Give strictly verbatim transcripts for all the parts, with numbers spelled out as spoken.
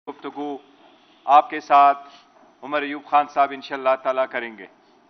गुफ्तगू आपके साथ उमर अयूब खान साहब इंशाअल्लाह ताला करेंगे।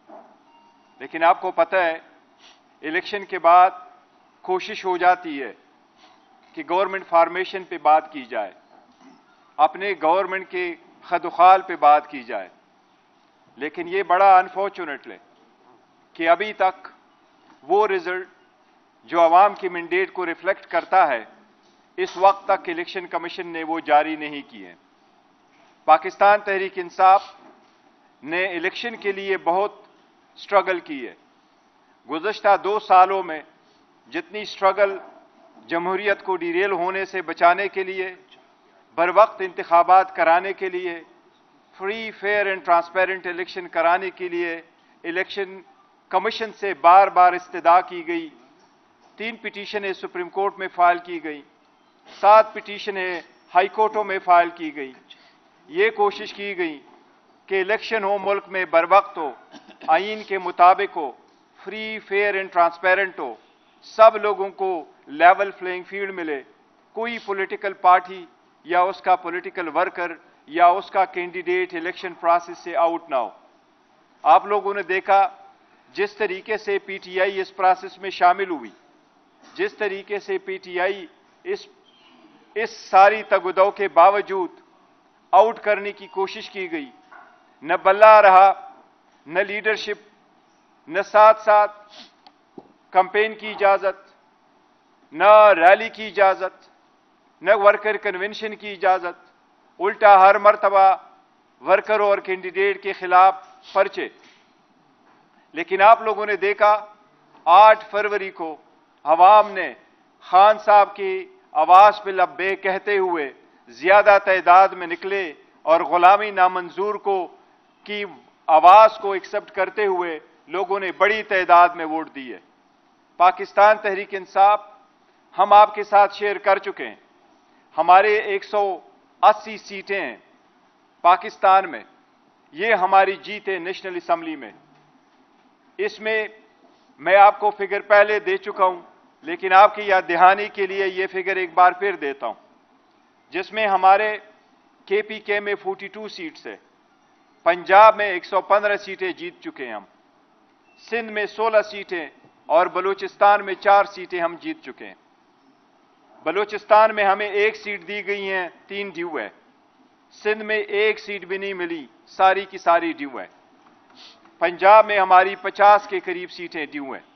लेकिन आपको पता है इलेक्शन के बाद कोशिश हो जाती है कि गवर्नमेंट फॉर्मेशन पे बात की जाए, अपने गवर्नमेंट के खदुखाल पे बात की जाए, लेकिन ये बड़ा अनफॉर्चुनेट है कि अभी तक वो रिजल्ट जो अवाम की मैंडेट को रिफ्लेक्ट करता है इस वक्त तक इलेक्शन कमीशन ने वो जारी नहीं किए। पाकिस्तान तहरीक इंसाफ ने इलेक्शन के लिए बहुत स्ट्रगल की है। गुज़श्ता दो सालों में जितनी स्ट्रगल जमहूरियत को डिरेल होने से बचाने के लिए, बर वक्त इंतखाबात कराने के लिए, free fair and transparent election कराने के लिए इलेक्शन कमीशन से बार बार इस्तदा की गई। तीन पिटीशनें सुप्रीम कोर्ट में फाइल की गई, सात पिटीशनें हाई कोर्टों में फाइल की गई। ये कोशिश की गई कि इलेक्शन हो मुल्क में बर वक्त हो, आईन के मुताबिक हो, फ्री फेयर एंड ट्रांसपेरेंट हो, सब लोगों को लेवल प्लेइंग फील्ड मिले, कोई पॉलिटिकल पार्टी या उसका पॉलिटिकल वर्कर या उसका कैंडिडेट इलेक्शन प्रोसेस से आउट ना हो। आप लोगों ने देखा जिस तरीके से पीटीआई इस प्रोसेस में शामिल हुई, जिस तरीके से पीटीआई इस इस सारी तगदौ के बावजूद आउट करने की कोशिश की गई। न बल्ला रहा, न लीडरशिप, न साथ साथ कैंपेन की इजाजत, न रैली की इजाजत, न वर्कर कन्वेंशन की इजाजत, उल्टा हर मर्तबा वर्कर और कैंडिडेट के खिलाफ पर्चे। लेकिन आप लोगों ने देखा आठ फरवरी को अवाम ने खान साहब की आवाज पे लब्बे कहते हुए ज्यादा तादाद में निकले और गुलामी नामंजूर को की आवाज को एक्सेप्ट करते हुए लोगों ने बड़ी तादाद में वोट दिए। पाकिस्तान तहरीक इंसाफ हम आपके साथ शेयर कर चुके हैं, हमारे एक सौ अस्सी सीटें हैं पाकिस्तान में, ये हमारी जीत है नेशनल असम्बली में। इसमें मैं आपको फिगर पहले दे चुका हूं, लेकिन आपकी याद दहानी के लिए ये फिगर एक बार फिर देता हूं, जिसमें हमारे केपीके में बयालीस सीट्स है, पंजाब में एक सौ पंद्रह सीटें जीत चुके हैं हम, सिंध में सोलह सीटें और बलूचिस्तान में चार सीटें हम जीत चुके हैं। बलूचिस्तान में हमें एक सीट दी गई है, तीन ड्यू है। सिंध में एक सीट भी नहीं मिली, सारी की सारी ड्यू है। पंजाब में हमारी पचास के करीब सीटें ड्यू हैं।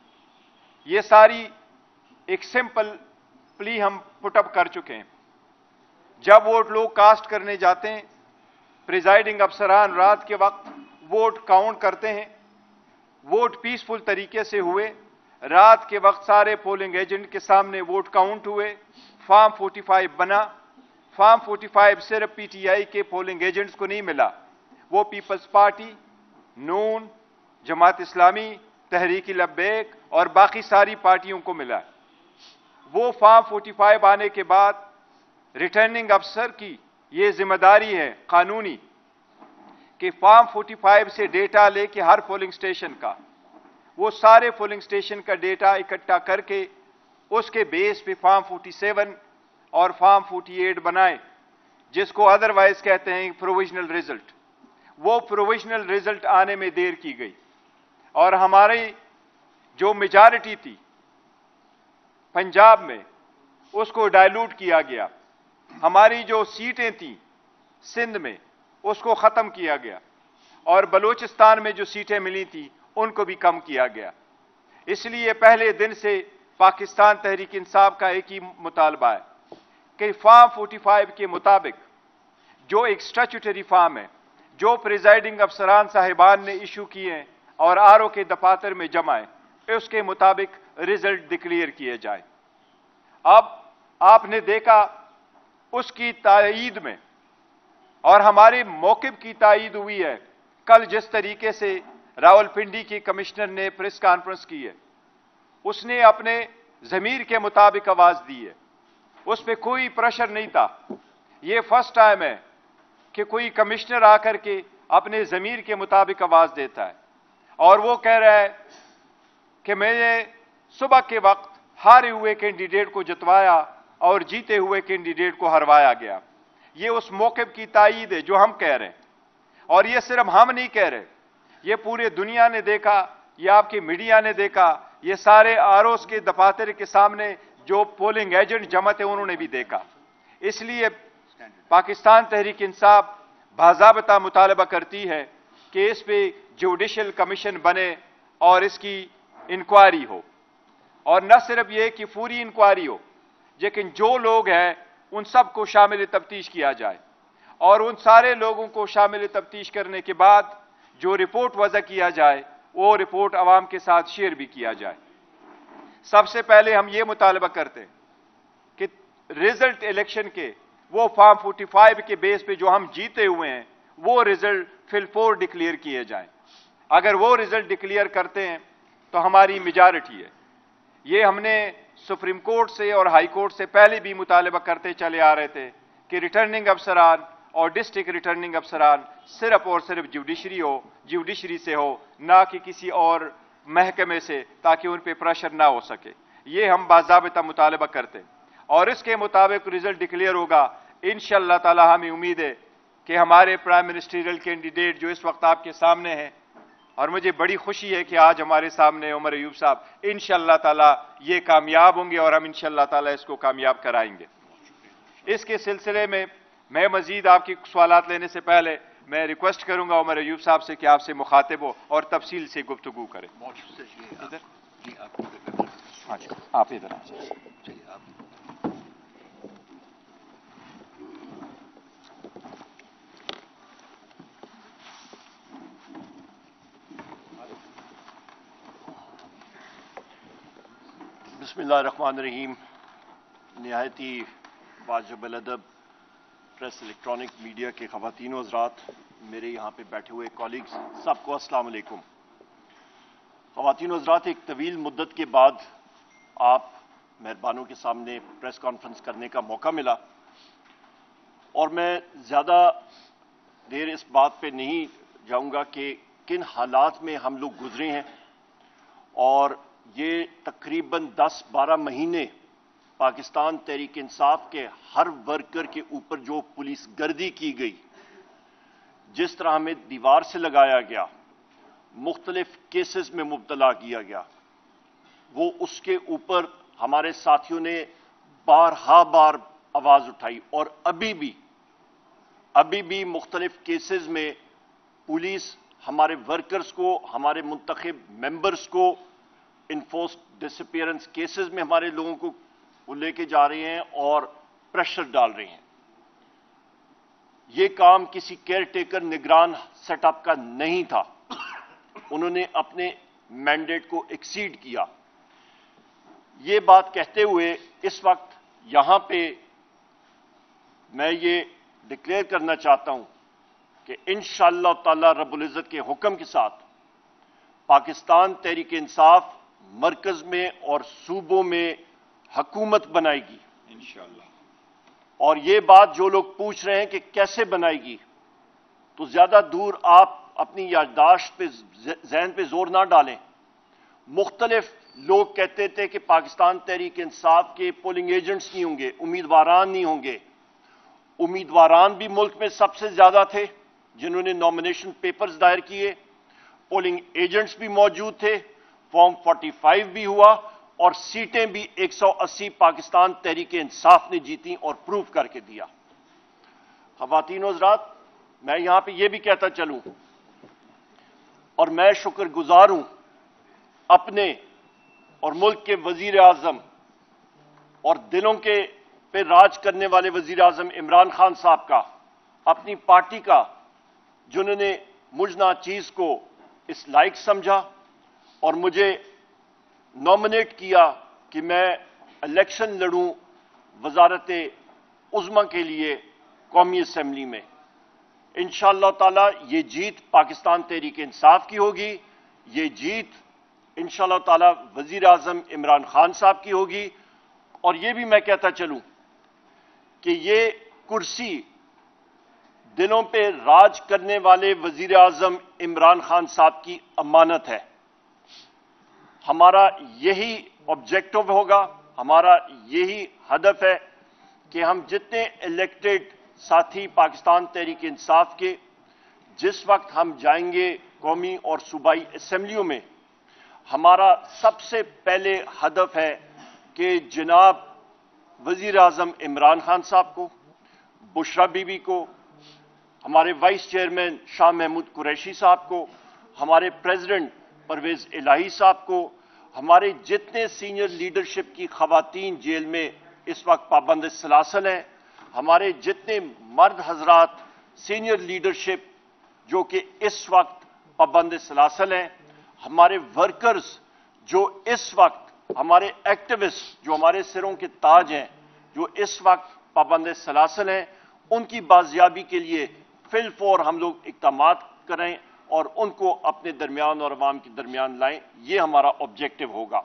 ये सारी एक सिंपल प्ली हम पुटअप कर चुके हैं। जब वोट लोग कास्ट करने जाते हैं, प्रिजाइडिंग अफसरान रात के वक्त वोट काउंट करते हैं। वोट पीसफुल तरीके से हुए, रात के वक्त सारे पोलिंग एजेंट के सामने वोट काउंट हुए, फॉर्म पैंतालीस बना। फॉर्म पैंतालीस सिर्फ पीटीआई के पोलिंग एजेंट्स को नहीं मिला, वो पीपल्स पार्टी, नून, जमात इस्लामी, तहरीक लब्बैक और बाकी सारी पार्टियों को मिला। वो फॉर्म पैंतालीस आने के बाद रिटर्निंग अफसर की ये जिम्मेदारी है कानूनी कि फॉर्म पैंतालीस से डेटा लेके हर पोलिंग स्टेशन का, वो सारे पोलिंग स्टेशन का डेटा इकट्ठा करके उसके बेस पे फॉर्म सैंतालीस और फॉर्म अड़तालीस बनाए, जिसको अदरवाइज कहते हैं प्रोविजनल रिजल्ट। वो प्रोविजनल रिजल्ट आने में देर की गई और हमारी जो मेजॉरिटी थी पंजाब में उसको डाइल्यूट किया गया। हमारी जो सीटें थी सिंध में उसको खत्म किया गया और बलूचिस्तान में जो सीटें मिली थी उनको भी कम किया गया। इसलिए पहले दिन से पाकिस्तान तहरीक इंसाफ का एक ही मुतालबा है कि फॉर्म पैंतालीस के मुताबिक जो एक स्टैट्यूटरी फॉर्म है, जो प्रिजाइडिंग अफसरान साहिबान ने इशू किए हैं और आरओ के दफातर में जमाए, उसके मुताबिक रिजल्ट डिक्लेयर किए जाए। अब आपने देखा उसकी तायीद में और हमारे मौक़िफ़ की तायीद हुई है। कल जिस तरीके से रावलपिंडी के कमिश्नर ने प्रेस कॉन्फ्रेंस की है, उसने अपने ज़मीर के मुताबिक आवाज दी है, उस पर कोई प्रेशर नहीं था। यह फर्स्ट टाइम है कि कोई कमिश्नर आकर के अपने ज़मीर के मुताबिक आवाज देता है और वो कह रहा है कि मैंने सुबह के वक्त हारे हुए कैंडिडेट को जितवाया और जीते हुए कैंडिडेट को हरवाया गया। یہ اس موقف کی تائید ہے جو ہم کہہ رہے ہیں، اور یہ صرف ہم نہیں کہہ رہے، یہ پورے دنیا نے دیکھا، یہ آپ کی میڈیا نے دیکھا، یہ سارے آر اوز کے دفاتر کے سامنے جو پولنگ ایجنٹ جمع تھے انہوں نے بھی دیکھا۔ اس لیے پاکستان تحریک انصاف باضابطہ مطالبہ کرتی ہے کہ اس پہ جوڈیشل کمیشن بنے اور اس کی انکوائری ہو، اور نہ صرف یہ کہ پوری انکوائری ہو، لیکن جو لوگ ہیں ان سب کو شامل تفتیش کیا جائے، اور ان سارے لوگوں کو شامل تفتیش کرنے کے بعد جو رپورٹ وضع کیا جائے وہ رپورٹ عوام کے ساتھ شیئر بھی کیا جائے۔ سب سے پہلے ہم یہ مطالبہ کرتے ہیں کہ ریزلٹ الیکشن کے وہ فارم فورٹی فائیو کے بیس پہ جو ہم جیتے ہوئے ہیں وہ ریزلٹ فل فور ڈکلیئر کیے جائیں۔ اگر وہ ریزلٹ ڈکلیئر کرتے ہیں تو ہماری میجارٹی ہے۔ یہ ہم نے سپریم کورٹ سے اور ہائی کورٹ سے پہلے بھی مطالبہ کرتے چلے آ رہے تھے کہ ریٹرننگ افسران اور ڈسٹرکٹ ریٹرننگ افسران صرف اور صرف جوڈیشری ہو جوڈیشری سے ہو، نہ کہ کسی اور محکمے سے، تاکہ ان پہ پریشر نہ ہو سکے۔ یہ ہم باضابطہ مطالبہ کرتے ہیں، اور اس کے مطابق رزلٹ ڈکلیئر ہوگا۔ انشاءاللہ تعالی ہمیں امید ہے کہ ہمارے پرائم منسٹریل کینڈیڈیٹ جو اس وقت آپ کے سامنے ہیں، اور مجھے بڑی خوشی ہے کہ آج ہمارے سامنے عمر ایوب صاحب انشاءاللہ تعالی یہ کامیاب ہوں گے، اور ہم انشاءاللہ تعالی اس کو کامیاب کرائیں گے۔ اس کے سلسلے میں میں مزید آپ کی سوالات لینے سے پہلے میں ریکویسٹ کروں گا عمر ایوب صاحب سے کہ آپ سے مخاطب ہو اور تفصیل سے گفتگو کریں۔ ادھر ہاں جی، آپ ادھر آ جائیں۔ بسم اللہ الرحمن الرحیم۔ نہایت ہی واجب الادب پریس الیکٹرانک میڈیا کے خواتین و حضرات، میرے یہاں پہ بیٹھے ہوئے کالیگز، سب کو السلام علیکم۔ خواتین و حضرات، ایک طویل مدت کے بعد آپ مہربانوں کے سامنے پریس کانفرنس کرنے کا موقع ملا، اور میں زیادہ دیر اس بات پہ نہیں جاؤں گا کہ کن حالات میں ہم لوگ گزرے ہیں، اور یہ تقریباً دس بارہ مہینے پاکستان تحریک انصاف کے ہر ورکر کے اوپر جو پولیس گردی کی گئی، جس طرح ہمیں دیوار سے لگایا گیا، مختلف کیسز میں مبتلا کیا گیا، وہ اس کے اوپر ہمارے ساتھیوں نے بارہا بار آواز اٹھائی، اور ابھی بھی ابھی بھی مختلف کیسز میں پولیس ہمارے ورکرز کو، ہمارے منتخب ممبرز کو انفورسڈ ڈسپیئرنس کیسز میں ہمارے لوگوں کو وہ لے کے جا رہے ہیں اور پریشر ڈال رہے ہیں۔ یہ کام کسی کیئر ٹیکر نگران سیٹ اپ کا نہیں تھا، انہوں نے اپنے مینڈیٹ کو ایکسیڈ کیا۔ یہ بات کہتے ہوئے اس وقت یہاں پہ میں یہ ڈکلیئر کرنا چاہتا ہوں کہ انشاءاللہ تعالی رب العزت کے حکم کے ساتھ پاکستان تحریک انصاف مرکز میں اور صوبوں میں حکومت بنائے گی انشاءاللہ۔ اور یہ بات جو لوگ پوچھ رہے ہیں کہ کیسے بنائے گی، تو زیادہ دور آپ اپنی یادداشت پہ ذہن پہ زور نہ ڈالیں۔ مختلف لوگ کہتے تھے کہ پاکستان تحریک انصاف کے پولنگ ایجنٹس نہیں ہوں گے، امیدواران نہیں ہوں گے۔ امیدواران بھی ملک میں سب سے زیادہ تھے جنہوں نے نامینیشن پیپرز دائر کیے، پولنگ ایجنٹس بھی موجود تھے، فارم فورٹی فائیو بھی ہوا، اور سیٹیں بھی ایک سو اسی پاکستان تحریک انصاف نے جیتی اور پروف کر کے دیا۔ خواتین و حضرات، میں یہاں پہ یہ بھی کہتا چلوں، اور میں شکر گزار ہوں اپنے اور ملک کے وزیر اعظم اور دلوں کے پہ راج کرنے والے وزیر اعظم عمران خان صاحب کا، اپنی پارٹی کا، جنہوں نے مجھ ناچیز کو اس لائق سمجھا اور مجھے نامنیٹ کیا کہ میں الیکشن لڑوں وزارت عظمیٰ کے لیے قومی اسمبلی میں۔ انشاءاللہ تعالی یہ جیت پاکستان تحریک انصاف کی ہوگی، یہ جیت انشاءاللہ تعالی وزیر اعظم عمران خان صاحب کی ہوگی، اور یہ بھی میں کہتا چلوں کہ یہ کرسی دلوں پہ راج کرنے والے وزیر اعظم عمران خان صاحب کی امانت ہے۔ ہمارا یہی آبجیکٹو ہوگا، ہمارا یہی ہدف ہے کہ ہم جتنے الیکٹڈ साथी पाकिस्तान तहरीक इंसाफ के जिस वक्त हम जाएंगे कौमी और सूबाई असम्बलियों में, हमारा सबसे पहले हदफ है कि जनाब वजीर आजम इमरान खान साहब को, बुशरा बीबी को, हमारे वाइस चेयरमैन शाह महमूद कुरैशी साहब को, हमारे प्रेसिडेंट परवेज इलाही साहब को, हमारे जितने सीनियर लीडरशिप की खवातीन जेल में इस वक्त पाबंद सलासल हैं, हमारे जितने मर्द हजरात सीनियर लीडरशिप जो कि इस वक्त पाबंद सलासल हैं, हमारे वर्कर्स जो इस वक्त, हमारे एक्टिविस्ट जो हमारे सिरों के ताज हैं, जो इस वक्त पाबंद सलासल हैं, उनकी बाजियाबी के लिए फिल फौर हम लोग इक़दामात करें और उनको अपने दरमियान और अवाम के दरमियान लाएं। ये हमारा ऑब्जेक्टिव होगा।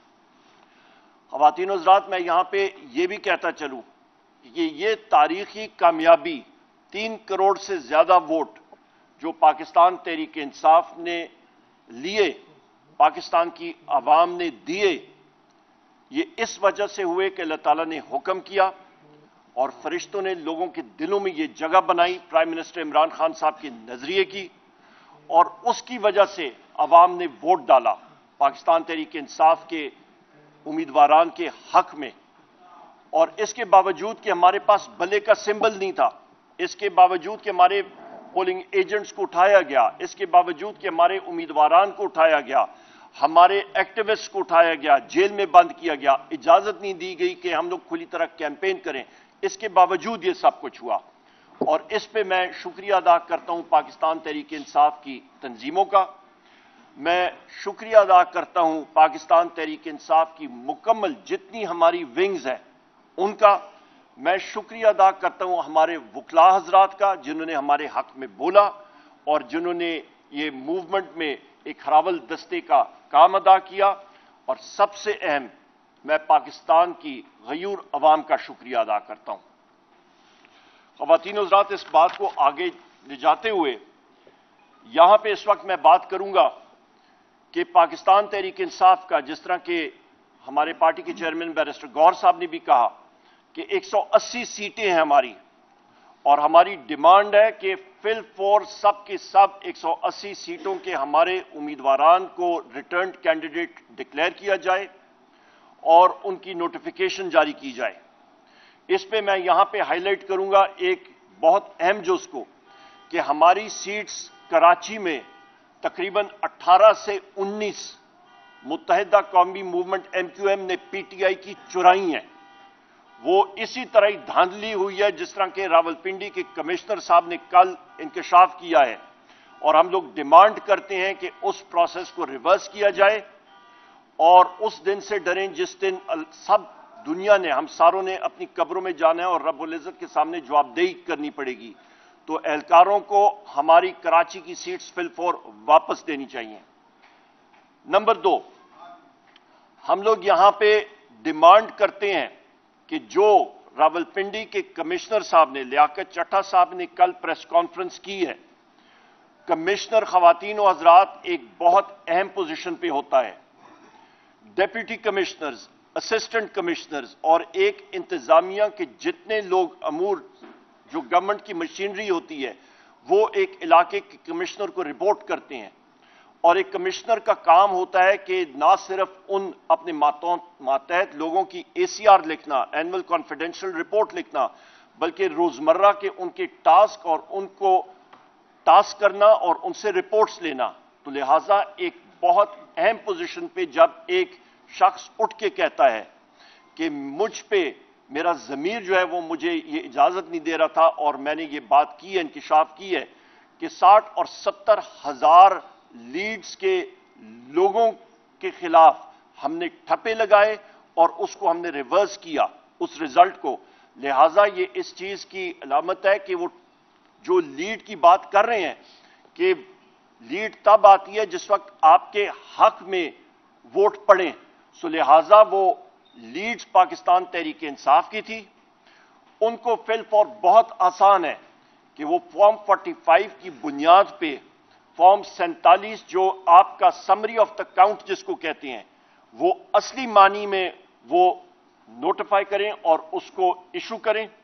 ख़वातीन हज़रात, मैं यहां पे ये भी कहता चलूं कि ये तारीखी कामयाबी, तीन करोड़ से ज्यादा वोट जो पाकिस्तान तहरीक इंसाफ ने लिए, पाकिस्तान की आवाम ने दिए, ये इस वजह से हुए कि अल्लाह ताला ने हुक्म किया और फरिश्तों ने लोगों के दिलों में ये जगह बनाई प्राइम मिनिस्टर इमरान खान साहब के नजरिए की, और उसकी वजह से आवाम ने वोट डाला पाकिस्तान तहरीक इंसाफ के उम्मीदवारान के हक में। और इसके बावजूद कि हमारे पास भले का सिंबल नहीं था, इसके बावजूद कि हमारे पोलिंग एजेंट्स को उठाया गया, इसके बावजूद कि हमारे उम्मीदवारान को उठाया गया, हमारे एक्टिविस्ट को उठाया गया, जेल में बंद किया गया, इजाजत नहीं दी गई कि हम लोग खुली तरह कैंपेन करें, इसके बावजूद ये सब कुछ हुआ। और इस पे मैं शुक्रिया अदा करता हूं पाकिस्तान तहरीक इंसाफ की तंजीमों का, मैं शुक्रिया अदा करता हूं पाकिस्तान तहरीक इंसाफ की मुकम्मल जितनी हमारी विंग्स हैं उनका, मैं शुक्रिया अदा करता हूं हमारे वकला हजरात का जिन्होंने हमारे हक में बोला और जिन्होंने ये मूवमेंट में एक हरावल दस्ते का काम अदा किया, और सबसे अहम मैं पाकिस्तान की गयूर अवाम का शुक्रिया अदा करता हूं। ख़वातीन हज़रात, इस बात को आगे ले जाते हुए यहां पे इस वक्त मैं बात करूंगा कि पाकिस्तान तहरीक इंसाफ का, जिस तरह के हमारे पार्टी के चेयरमैन बैरिस्टर गौहर साहब ने भी कहा कि एक सौ अस्सी सीटें हैं हमारी, और हमारी डिमांड है कि फिल फॉर सब के सब एक सौ अस्सी सीटों के हमारे उम्मीदवारान को रिटर्न कैंडिडेट डिक्लेयर किया जाए और उनकी नोटिफिकेशन जारी की जाए। इस पे मैं यहां पे हाईलाइट करूंगा एक बहुत अहम जुज़ को कि हमारी सीट्स कराची में तकरीबन अठारह से उन्नीस Muttahida Qaumi movement M Q M ने पी टी आई की चुराई हैं। वो इसी तरह ही धांधली हुई है जिस तरह के रावलपिंडी के कमिश्नर साहब ने कल इंकशाफ किया है, और हम लोग डिमांड करते हैं कि उस प्रोसेस को रिवर्स किया जाए और उस दिन से डरें जिस दिन सब दुनिया ने, हम सारों ने अपनी कब्रों में जाना है और रब्बुल इज़्ज़त के सामने जवाबदेही करनी पड़ेगी। तो एहलकारों को हमारी कराची की सीट्स फिल फॉर वापस देनी चाहिए। नंबर दो, हम लोग यहां पे डिमांड करते हैं कि जो रावलपिंडी के कमिश्नर साहब ने, लियाकत चट्टा साहब ने कल प्रेस कॉन्फ्रेंस की है, कमिश्नर ख़वातीन व हज़रात एक बहुत अहम पोजीशन पे होता है। डेप्यूटी कमिश्नर्स, असिस्टेंट कमिश्नर्स और एक इंतजामिया के जितने लोग अमूर, जो गवर्नमेंट की मशीनरी होती है, वो एक इलाके के कमिश्नर को रिपोर्ट करते हैं, और एक कमिश्नर का काम होता है कि ना सिर्फ उन अपने मातहत लोगों की ए सी आर लिखना, एनुअल कॉन्फिडेंशियल रिपोर्ट लिखना, बल्कि रोजमर्रा के उनके टास्क और उनको टास्क करना और उनसे रिपोर्ट्स लेना। तो लिहाजा एक बहुत अहम पोजीशन पे जब एक शख्स उठ के कहता है कि मुझ पे मेरा ज़मीर जो है वो मुझे ये इजाजत नहीं दे रहा था, और मैंने ये बात की है, इंकिशाफ की है कि साठ और सत्तर हजार लीड्स के लोगों के खिलाफ हमने ठप्पे लगाए और उसको हमने रिवर्स किया उस रिजल्ट को। लिहाजा ये इस चीज की अलामत है कि वो जो लीड की बात कर रहे हैं कि लीड तब आती है जिस वक्त आपके हक में वोट पड़े। सो लिहाजा वो लीड्स पाकिस्तान तहरीक इंसाफ की थी, उनको फिल फॉर बहुत आसान है कि वो फॉर्म पैंतालीस की बुनियाद पे फॉर्म सैंतालीस जो आपका समरी ऑफ द काउंट जिसको कहते हैं, वो असली मानी में वो नोटिफाई करें और उसको इशू करें।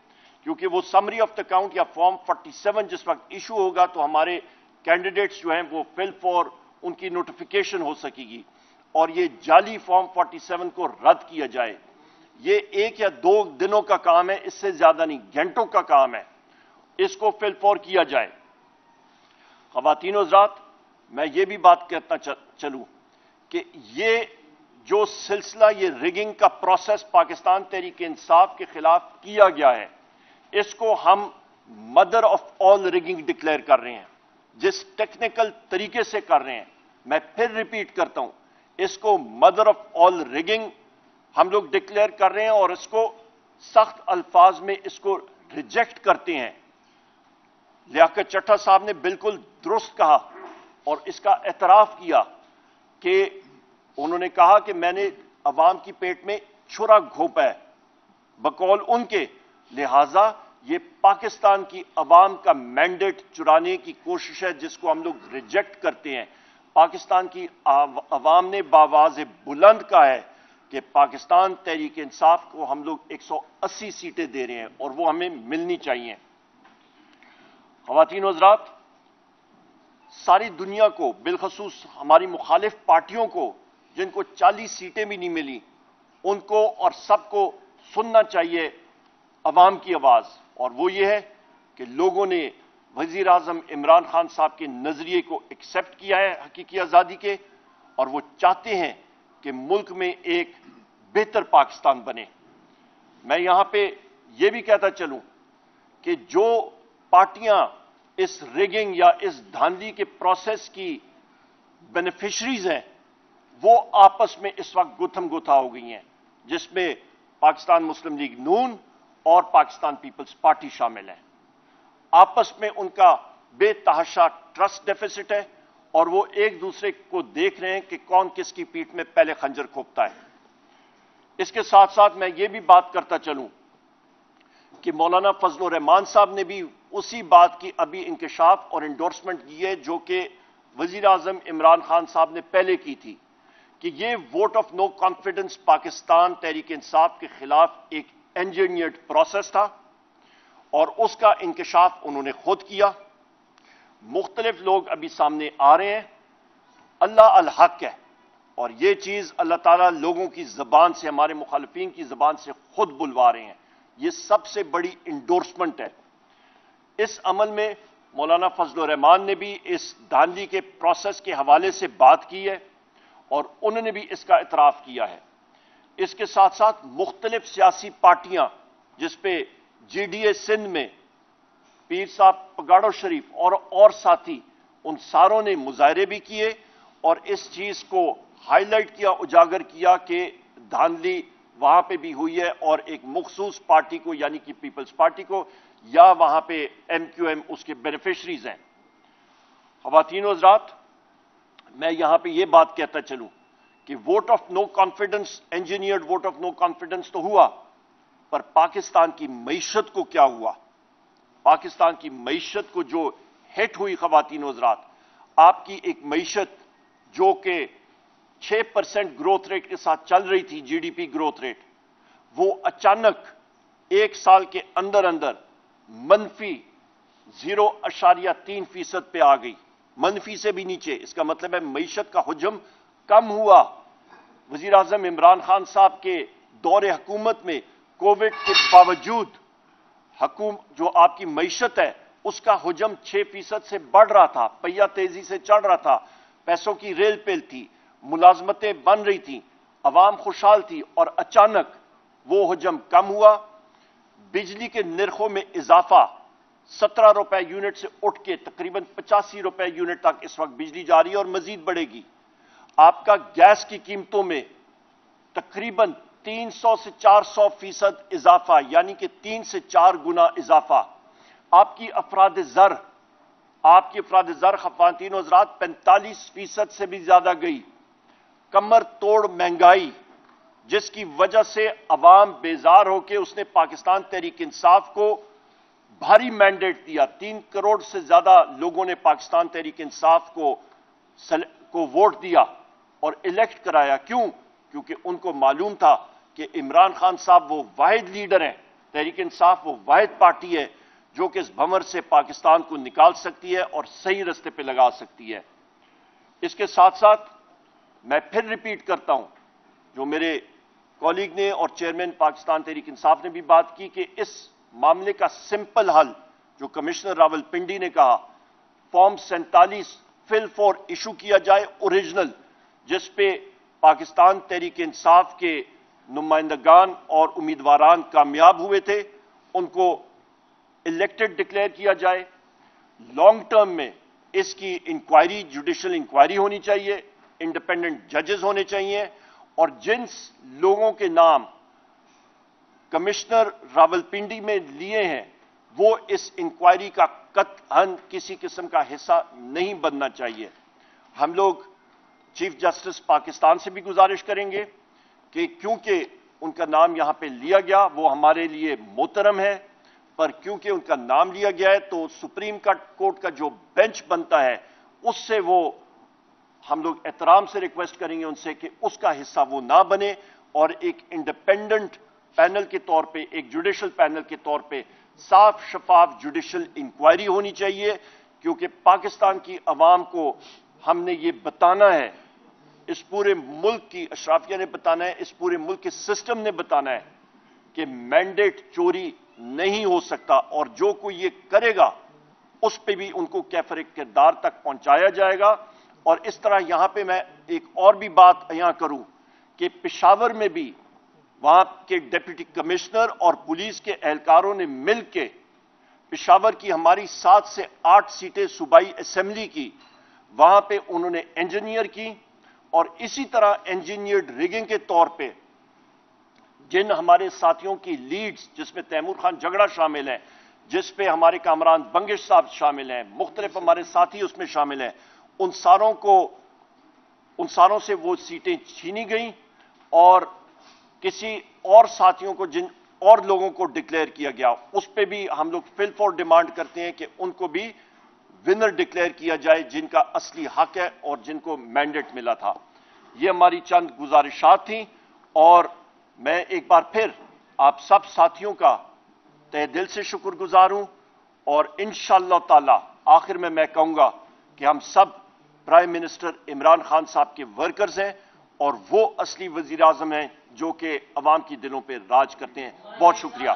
کیونکہ وہ سمری آف دا اکاؤنٹ یا فارم فورٹی سیون جس وقت ایشو ہوگا تو ہمارے کینڈیڈیٹس جو ہیں وہ فل فور ان کی نوٹیفیکیشن ہو سکے گی اور یہ جعلی فارم فورٹی سیون کو رد کیا جائے. یہ ایک یا دو دنوں کا کام ہے, اس سے زیادہ نہیں, گھنٹوں کا کام ہے. اس کو فل فور کیا جائے. خواتین و حضرات, میں یہ بھی بات کہتا چلوں کہ یہ جو سلسلہ یہ ریگنگ کا پروسیس پاکستان تحریک انصاف کے خلاف کیا گیا ہے, اس کو ہم mother of all rigging declare کر رہے ہیں. جس ٹیکنیکل طریقے سے کر رہے ہیں, میں پھر ریپیٹ کرتا ہوں, اس کو مدر آف آل ریگنگ ہم لوگ ڈکلیئر کر رہے ہیں اور اس کو سخت الفاظ میں اس کو ریجیکٹ کرتے ہیں. لیاقت چٹھا صاحب نے بالکل درست کہا اور اس کا اعتراف کیا کہ انہوں نے کہا کہ میں نے عوام کی پیٹ میں چھرا گھونپا ہے بقول ان کے, لہذا یہ پاکستان کی عوام کا مینڈیٹ چرانے کی کوشش ہے جس کو ہم لوگ ریجیکٹ کرتے ہیں. پاکستان کی عوام نے باواز بلند کہا ہے کہ پاکستان تحریک انصاف کو ہم لوگ ایک سو اسی سیٹیں دے رہے ہیں اور وہ ہمیں ملنی چاہیے. خواتین و حضرات, ساری دنیا کو بالخصوص ہماری مخالف پارٹیوں کو جن کو چالیس سیٹیں بھی نہیں ملی, ان کو اور سب کو سننا چاہیے عوام کی آواز, اور وہ یہ ہے کہ لوگوں نے وزیر اعظم عمران خان صاحب کے نظریے کو ایکسپٹ کیا ہے حقیقی آزادی کے, اور وہ چاہتے ہیں کہ ملک میں ایک بہتر پاکستان بنے. میں یہاں پہ یہ بھی کہتا چلوں کہ جو پارٹیاں اس ریگنگ یا اس دھاندلی کے پروسیس کی بینیفیشریز ہیں وہ آپس میں اس وقت گتھم گتھا ہو گئی ہیں, جس میں پاکستان مسلم لیگ نون اور پاکستان پیپلز پارٹی شامل ہیں. آپس میں ان کا بے تحاشا ٹرسٹ ڈیفیسٹ ہے اور وہ ایک دوسرے کو دیکھ رہے ہیں کہ کون کس کی پیٹھ میں پہلے خنجر کھوپتا ہے. اس کے ساتھ ساتھ میں یہ بھی بات کرتا چلوں کہ مولانا فضل الرحمان صاحب نے بھی اسی بات کی ابھی انکشاف اور انڈورسمنٹ کی ہے جو کہ وزیر اعظم عمران خان صاحب نے پہلے کی تھی کہ یہ vote of no confidence Pakistan Tehreek Insaf کے خلاف ایک انجینئرڈ پروسیس تھا اور اس کا انکشاف انہوں نے خود کیا. مختلف لوگ ابھی سامنے آ رہے ہیں, اللہ الحق ہے, اور یہ چیز اللہ تعالیٰ لوگوں کی زبان سے, ہمارے مخالفین کی زبان سے خود بلوا رہے ہیں. یہ سب سے بڑی انڈورسمنٹ ہے. اس عمل میں مولانا فضل الرحمان نے بھی اس دھاندلی کے پروسیس کے حوالے سے بات کی ہے اور انہوں نے بھی اس کا اعتراف کیا ہے. اس کے ساتھ ساتھ مختلف سیاسی پارٹیاں جس پہ جی ڈی اے سندھ میں پیر صاحب پگاڑو شریف اور اور ساتھی, ان ساروں نے مظاہرے بھی کیے اور اس چیز کو ہائی لائٹ کیا, اجاگر کیا کہ دھاندلی وہاں پہ بھی ہوئی ہے اور ایک مخصوص پارٹی کو یعنی کہ پیپلز پارٹی کو یا وہاں پہ ایم کیو ایم اس کے بینیفیشریز ہیں. خواتین و حضرات, میں یہاں پہ یہ بات کہتا چلوں کہ vote of no confidence, engineered vote of no confidence تو ہوا, پر پاکستان کی معیشت کو کیا ہوا؟ پاکستان کی معیشت کو جو ہٹ ہوئی خواتین و حضرات, آپ کی ایک معیشت جو کہ چھ پرسنٹ گروتھ ریٹ کے ساتھ چل رہی تھی, G D P growth rate, وہ اچانک ایک سال کے اندر اندر منفی زیرو اشاریہ تین فیصد پہ آ گئی, منفی سے بھی نیچے. اس کا مطلب ہے معیشت کا حجم کم ہوا. وزیر اعظم عمران خان صاحب کے دور حکومت میں کووڈ کے باوجود حکومت جو آپ کی معیشت ہے اس کا حجم چھ فیصد سے بڑھ رہا تھا, پہیا تیزی سے چڑھ رہا تھا, پیسوں کی ریل پیل تھی, ملازمتیں بن رہی تھیں, عوام خوشحال تھی, اور اچانک وہ حجم کم ہوا. بجلی کے نرخوں میں اضافہ سترہ روپے یونٹ سے اٹھ کے تقریباً پچاسی روپے یونٹ تک اس وقت بجلی جاری ہے اور مزید بڑھے گی. آپ کا گیس کی قیمتوں میں تقریباً تین سو سے چار سو فیصد اضافہ, یعنی کہ تین سے چار گنا اضافہ. آپ کی افراد زر آپ کی افراد زر خواتین و حضرات پینتالیس فیصد سے بھی زیادہ گئی. کمر توڑ مہنگائی جس کی وجہ سے عوام بیزار ہو کے اس نے پاکستان تحریک انصاف کو بھاری مینڈیٹ دیا. تین کروڑ سے زیادہ لوگوں نے پاکستان تحریک انصاف کو کو ووٹ دیا اور الیکٹ کرایا. کیوں؟ کیونکہ ان کو معلوم تھا کہ عمران خان صاحب وہ واحد لیڈر ہیں تحریک انصاف وہ واحد پارٹی ہے جو کہ اس بھنور سے پاکستان کو نکال سکتی ہے اور صحیح رستے پہ لگا سکتی ہے۔ اس کے ساتھ ساتھ میں پھر ریپیٹ کرتا ہوں، جو میرے کولیگ نے اور چیئرمین پاکستان تحریک انصاف نے بھی بات کی، کہ اس معاملے کا سمپل حل جو کمشنر راول پنڈی نے کہا، فارم سینتالیس فل فور ایشو کیا جائے اوریجنل، جس پہ پاکستان تحریک انصاف کے نمائندگان اور امیدواران کامیاب ہوئے تھے، ان کو الیکٹڈ ڈکلیئر کیا جائے۔ لانگ ٹرم میں اس کی انکوائری، جوڈیشل انکوائری ہونی چاہیے، انڈیپینڈنٹ ججز ہونے چاہیے، اور جن لوگوں کے نام کمشنر راول پنڈی میں لیے ہیں وہ اس انکوائری کا قطعاً کسی قسم کا حصہ نہیں بننا چاہیے۔ ہم لوگ چیف جسٹس پاکستان سے بھی گزارش کریں گے کہ کیونکہ ان کا نام یہاں پہ لیا گیا وہ ہمارے لیے محترم ہے، پر کیونکہ ان کا نام لیا گیا ہے تو سپریم کورٹ کا جو بینچ بنتا ہے اس سے وہ ہم لوگ احترام سے ریکویسٹ کریں گے ان سے کہ اس کا حصہ وہ نہ بنے، اور ایک انڈیپینڈنٹ پینل کے طور پہ، ایک جوڈیشل پینل کے طور پہ صاف شفاف جوڈیشل انکوائری ہونی چاہیے، کیونکہ پاکستان کی عوام کو ہم نے یہ بتانا ہے، اس پورے ملک کی اشرافیہ نے بتانا ہے، اس پورے ملک کے سسٹم نے بتانا ہے کہ مینڈیٹ چوری نہیں ہو سکتا، اور جو کوئی یہ کرے گا اس پہ بھی ان کو کیفر کردار تک پہنچایا جائے گا۔ اور اس طرح یہاں پہ میں ایک اور بھی بات یہاں کروں کہ پشاور میں بھی وہاں کے ڈیپٹی کمشنر اور پولیس کے اہلکاروں نے مل کے پشاور کی ہماری سات سے آٹھ سیٹیں صوبائی اسمبلی کی، وہاں پہ انہوں نے انجینئر کی، اور اسی طرح انجینئرڈ ریگنگ کے طور پہ جن ہمارے ساتھیوں کی لیڈز، جس میں تیمور خان جھگڑا شامل ہیں، جس پہ ہمارے کامران بنگش صاحب شامل ہیں، مختلف ہمارے ساتھی اس میں شامل ہیں، ان ساروں کو ان ساروں سے وہ سیٹیں چھینی گئیں، اور کسی اور ساتھیوں کو، جن اور لوگوں کو ڈکلیئر کیا گیا، اس پہ بھی ہم لوگ فل فور ڈیمانڈ کرتے ہیں کہ ان کو بھی ونر ڈکلیئر کیا جائے جن کا اصلی حق ہے اور جن کو مینڈیٹ ملا تھا۔ یہ ہماری چند گزارشات تھیں، اور میں ایک بار پھر آپ سب ساتھیوں کا تہ دل سے شکر گزار ہوں، اور انشاءاللہ تعالی آخر میں میں کہوں گا کہ ہم سب پرائم منسٹر عمران خان صاحب کے ورکرز ہیں، اور وہ اصلی وزیر اعظم ہیں جو کہ عوام کی دلوں پہ راج کرتے ہیں۔ بہت شکریہ۔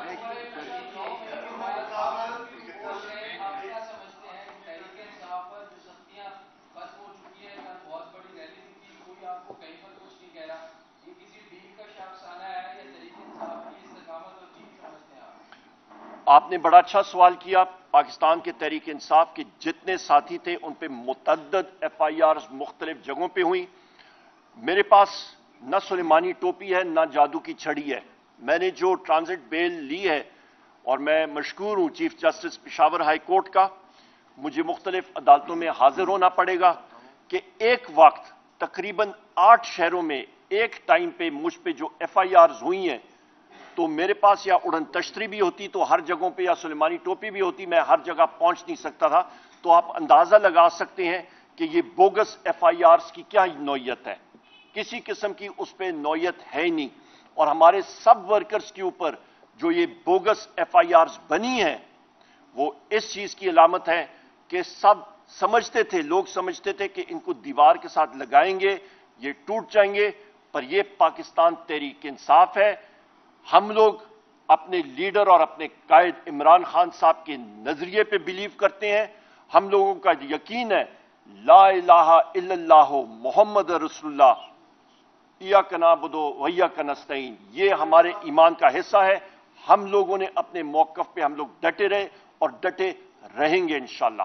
آپ نے بڑا اچھا سوال کیا۔ پاکستان کے تحریک انصاف کے جتنے ساتھی تھے ان پہ متعدد ایف آئی آرز مختلف جگہوں پہ ہوئی۔ میرے پاس نہ سلیمانی ٹوپی ہے نہ جادو کی چھڑی ہے۔ میں نے جو ٹرانزٹ بیل لی ہے، اور میں مشکور ہوں chief justice Peshawar high court کا، مجھے مختلف عدالتوں میں حاضر ہونا پڑے گا کہ ایک وقت تقریباً آٹھ شہروں میں ایک ٹائم پہ مجھ پہ جو ایف آئی آرز ہوئی ہیں، تو میرے پاس یا اڑن تشتری بھی ہوتی تو ہر جگہوں پہ، یا سلیمانی ٹوپی بھی ہوتی، میں ہر جگہ پہنچ نہیں سکتا تھا۔ تو آپ اندازہ لگا سکتے ہیں کہ یہ بوگس ایف آئی آرز کی کیا نوعیت ہے۔ کسی قسم کی اس پہ نوعیت ہے ہی نہیں، اور ہمارے سب ورکرز کے اوپر جو یہ بوگس ایف آئی آرز بنی ہیں وہ اس چیز کی علامت ہے کہ سب سمجھتے تھے، لوگ سمجھتے تھے کہ ان کو دیوار کے ساتھ لگائیں گے یہ ٹوٹ جائیں گے، پر یہ پاکستان تحریک انصاف ہے۔ ہم لوگ اپنے لیڈر اور اپنے قائد عمران خان صاحب کے نظریے پہ بلیو کرتے ہیں۔ ہم لوگوں کا یقین ہے لا الہ الا اللہ محمد رسول اللہ ایاک نعبد و ایاک نستعین، یہ ہمارے ایمان کا حصہ ہے۔ ہم لوگوں نے اپنے موقف پہ ہم لوگ ڈٹے رہے اور ڈٹے رہیں گے انشاءاللہ۔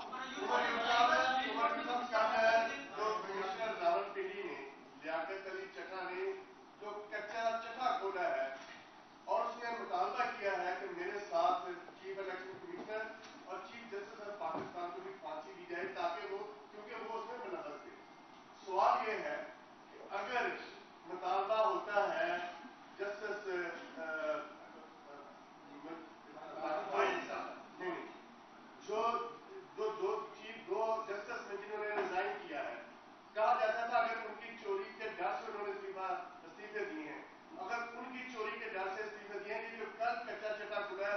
سوال یہ ہے کہ اگر مطالبہ ہوتا ہے جسٹس جو دو دو چیف دو جسٹس میں جنہوں نے ریزائن کیا ہے، کہا جاتا تھا اگر ان کی چوری کے ڈر سے انہوں نے استعفیٰ استعفے دیے ہیں، اگر ان کی چوری کے ڈر سے استعفے دیے ہیں، جو کل کچا چٹا کھلا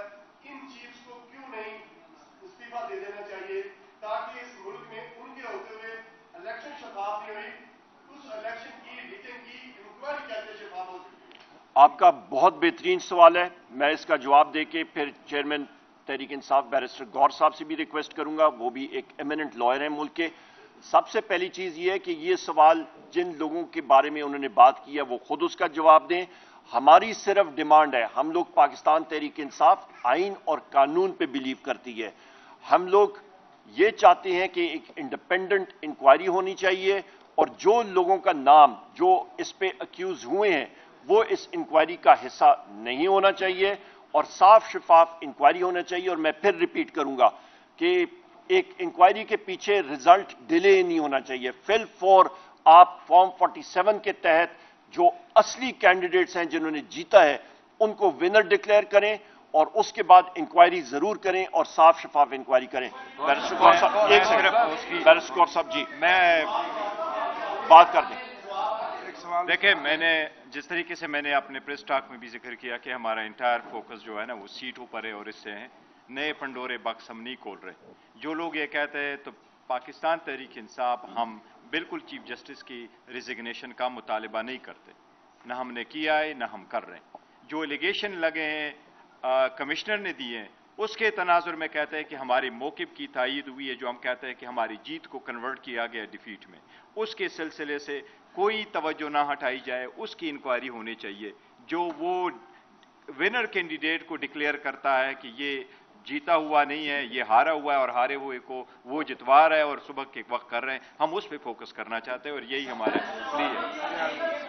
इस्तीफा दे देना चाहिए ताकि इस मुल्क में उनके होते हुए इलेक्शन शफाफ नहीं हुई, उस इलेक्शन की रिटर्न की इंक्वायरी कैसे शफाफ हो सकती है? आपका बहुत बेहतरीन सवाल है। मैं इसका जवाब देके फिर चेयरमैन तहरीक इंसाफ बैरिस्टर गौर साहब से भी रिक्वेस्ट करूंगा, वो भी एक एमिनेंट लॉयर हैं मुल्क के। सबसे पहली चीज ये है कि ये सवाल जिन लोगों के बारे में उन्होंने बात की है वो खुद उसका जवाब दें। हमारी सिर्फ डिमांड है, हम लोग पाकिस्तान तहरीक इंसाफ आइन और कानून पे बिलीव करती है। हम लोग ये चाहते हैं कि एक इंडिपेंडेंट इंक्वायरी होनी चाहिए और जो लोगों का नाम जो इस पे अक्यूज हुए हैं वो इस इंक्वायरी का हिस्सा नहीं होना चाहिए और साफ शफाफ इंक्वायरी होना चाहिए। और मैं फिर रिपीट करूंगा कि एक इंक्वायरी के पीछे रिजल्ट डिले नहीं होना चाहिए। फिल फॉर आप फॉर्म सैंतालीस के तहत जो असली कैंडिडेट्स हैं जिन्होंने जीता है उनको विनर डिक्लेयर करें और उसके बाद इंक्वायरी जरूर करें और साफ शफाफ इंक्वायरी करें। बैरिस्टर गौर साहब एक सेकंड, बैरिस्टर गौर साहब जी मैं बात कर दें। देखिए, मैंने जिस तरीके से मैंने अपने प्रेस टॉक में भी जिक्र किया कि हमारा इंटायर फोकस जो है ना वो सीटों पर है और इससे हैं नए पंडोरे बक्स हम नहीं खोल रहे। जो लोग ये कहते हैं तो पाकिस्तान तहरीक इंसाफ हम बिल्कुल चीफ जस्टिस की रिजिग्नेशन का मुतालबा नहीं करते, ना हमने किया है ना हम कर रहे हैं। जो एलिगेशन लगे हैं कमिश्नर ने दिए हैं उसके तनाजुर में कहते हैं कि हमारी मौक़िफ़ की तायीद हुई है। जो हम कहते हैं कि हमारी जीत को कन्वर्ट किया गया डिफीट में, उसके सिलसिले से कोई तवज्जो ना हटाई जाए, उसकी इंक्वायरी होनी चाहिए। जो वो विनर कैंडिडेट को डिक्लेयर करता है कि ये जीता हुआ नहीं है, ये हारा हुआ है और हारे हुए को वो जितवा रहा है और सुबह के वक्त कर रहे हैं, हम उस पर फोकस करना चाहते हैं और यही हमारे लिए है।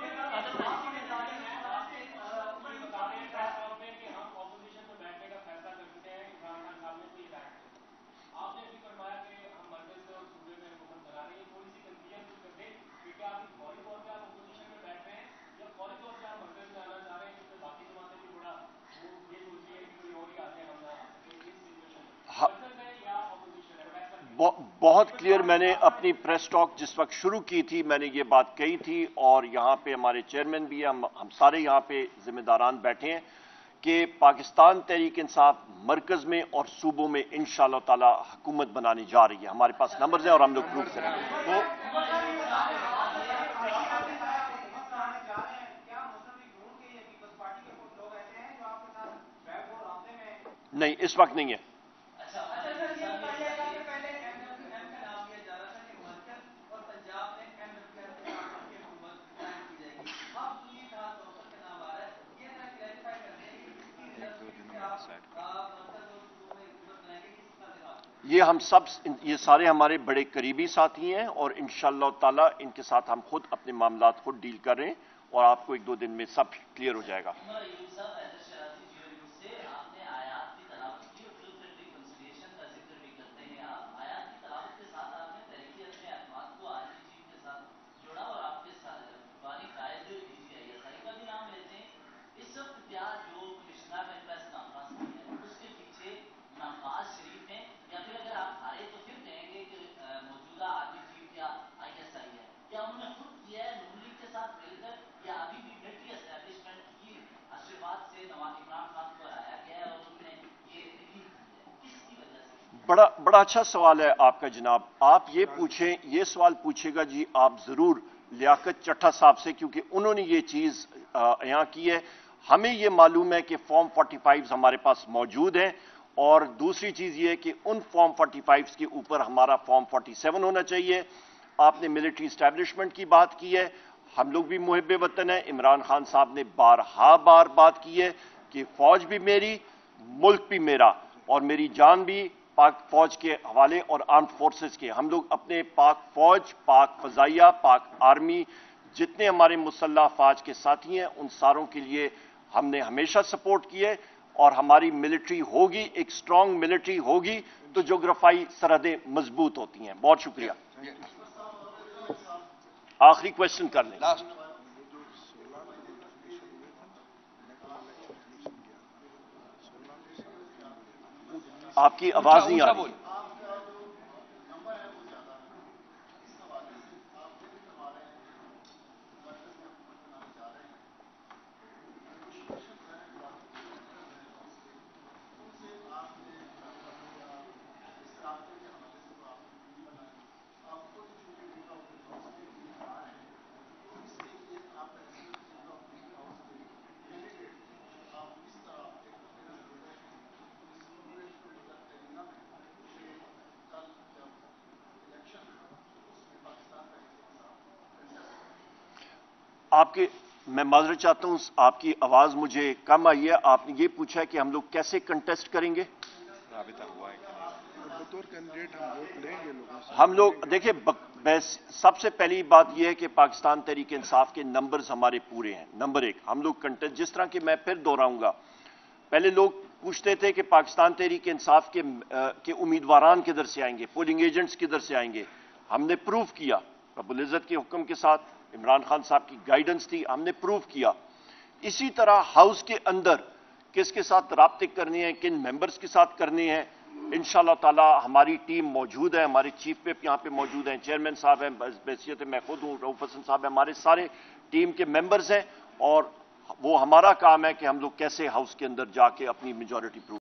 बहुत क्लियर, मैंने अपनी प्रेस टॉक जिस वक्त शुरू की थी मैंने ये बात कही थी और यहाँ पे हमारे चेयरमैन भी हम हम सारे यहाँ पे जिम्मेदारान बैठे हैं कि पाकिस्तान तहरीक इंसाफ मरकज में और सूबों में इंशाअल्लाह ताला हुकूमत बनाने जा रही है। हमारे पास नंबर्स हैं और हम लोग प्रूव करेंगे। तो नहीं, इस वक्त नहीं है। ये हम सब ये सारे हमारे बड़े करीबी साथी हैं और इंशाअल्लाह ताला इनके साथ हम खुद अपने मामलात खुद डील कर रहे हैं और आपको एक दो दिन में सब क्लियर हो जाएगा। बड़ा बड़ा अच्छा सवाल है आपका जनाब। आप ये पूछें, ये सवाल पूछेगा जी आप जरूर लियाकत चट्टा साहब से, क्योंकि उन्होंने ये चीज यहाँ की है। हमें ये मालूम है कि फॉर्म पैंतालीस हमारे पास मौजूद है और दूसरी चीज ये है कि उन फॉर्म पैंतालीस के ऊपर हमारा फॉर्म सैंतालीस होना चाहिए। आपने मिलिट्री इस्टेब्लिशमेंट की बात की है, हम लोग भी मुहिब्बे वतन है। इमरान खान साहब ने बारहा बार बात की है कि फौज भी मेरी, मुल्क भी मेरा और मेरी जान भी पाक फौज के हवाले और आर्म्ड फोर्सेस के। हम लोग अपने पाक फौज, पाक फजाइया, पाक आर्मी, जितने हमारे मुसल्लह अफवाज के साथी हैं उन सारों के लिए हमने हमेशा सपोर्ट किए और हमारी मिलिट्री होगी, एक स्ट्रांग मिलिट्री होगी तो जोग्राफाई सरहदें मजबूत होती हैं। बहुत शुक्रिया। आखिरी क्वेश्चन कर लें। लास्ट आपकी आवाज नहीं आ रही। آپ کے میں معذرت چاہتا ہوں، آپ کی آواز مجھے کم آئی ہے. آپ نے یہ پوچھا ہے کہ ہم لوگ کیسے کنٹیسٹ کریں گے. بطور کینڈیڈیٹ ہم ووٹ لیں گے لوگوں سے. ہم لوگ دیکھیں، سب سے پہلی بات یہ ہے کہ پاکستان تحریک انصاف کے نمبرز ہمارے پورے ہیں. نمبر ایک، ہم لوگ کنٹیسٹ، جس طرح کہ میں پھر دوہراؤں گا، پہلے لوگ پوچھتے تھے کہ پاکستان تحریک انصاف کے کے امیدواران کدھر سے آئیں گے، پولنگ ایجنٹس کدھر سے آئیں گے. ہم نے پروف کیا رب العزت کے حکم کے ساتھ، عمران خان صاحب کی گائیڈنس تھی، ہم نے پروف کیا. اسی طرح ہاؤس کے اندر کس کے ساتھ رابطے کرنے ہیں، کن ممبرز کے ساتھ کرنے ہیں، انشاءاللہ تعالی ہماری ٹیم موجود ہے. ہمارے چیف وپ یہاں پہ موجود ہیں، چیئرمین صاحب ہیں، بحیثیت میں خود ہوں، رؤف حسن صاحب ہیں، ہمارے سارے ٹیم کے ممبرز ہیں. اور وہ ہمارا کام ہے کہ ہم لوگ کیسے ہاؤس کے اندر جا کے اپنی میجورٹی پروف